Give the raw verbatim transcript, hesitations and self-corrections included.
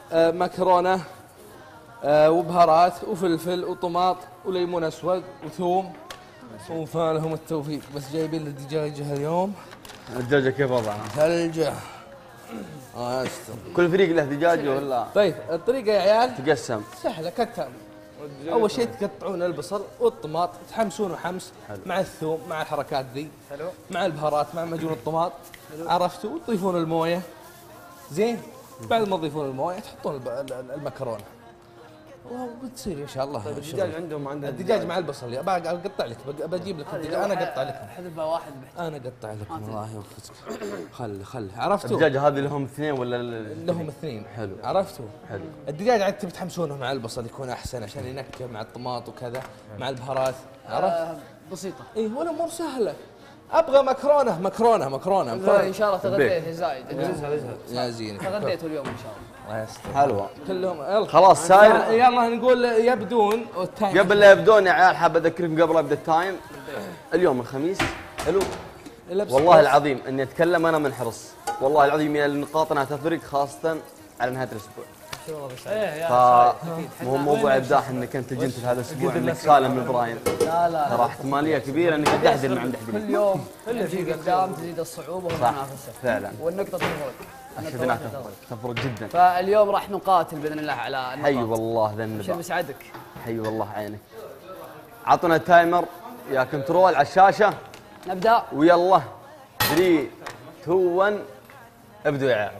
آه مكرونه آه وبهارات وفلفل وطماط وليمون اسود وثوم وفالهم التوفيق. بس جايبين لي دجاجه اليوم. الدجاجه كيف وضعها؟ ثلجه. اه يستر. كل فريق له دجاجه ولا؟ طيب الطريقه يا عيال تقسم سهله كالتالي. اول شيء تقطعون البصل والطماط تحمسونه حمس حلو. مع الثوم مع الحركات ذي حلو. مع البهارات مع معجون الطماط عرفتوا. وتضيفون المويه زين. بعد ما تضيفون المويه تحطون المكرونه وبتصير ان شاء الله. طيب الدجاج عندهم عندنا الدجاج مع البصل. يا اقطع لك بجيب لك الدجاج. انا اقطع لكم حذفه واحد انا اقطع لكم الله يوفقك. خل خل عرفتوا. الدجاجه هذه لهم اثنين ولا لهم اثنين؟ حلو. عرفتوا؟ حلو. الدجاج عاد تبي تحمسونه مع البصل يكون احسن عشان ينكه مع الطماط وكذا مع البهارات. عرفت؟ آه بسيطه. اي والامور سهله. ابغى مكرونه مكرونه مكرونه. ان شاء الله تغديت يا زايد. يا زين تغديتوا اليوم ان شاء الله. الله يستر. حلوه كلهم يلا خلاص ساير. يلا نقول يبدون قبل لا يبدون يا عيال حاب اذكركم قبل ابدا التايم. اليوم الخميس حلو. والله العظيم اني اتكلم انا منحرص. والله العظيم يا النقاط انها تفرق خاصه على نهايه الاسبوع. فمو موضوع ابداح انك انت جنت في هذا الاسبوع انك سالم من ابراهيم. لا لا ترى احتماليه كبيره انك تحزن مع عند حدين. كل يوم اللي في قدام تزيد الصعوبه والمنافسه فعلا. والنقطه تفرق. النقطه تفرق تفرق جدا. فاليوم راح نقاتل باذن الله على النقاط. حي والله ذا النقاط. شو بيسعدك؟ حي والله عينك. عطنا التايمر يا كنترول على الشاشه. نبدا ويلا ثلاثة اثنين واحد ابدوا يا عيال.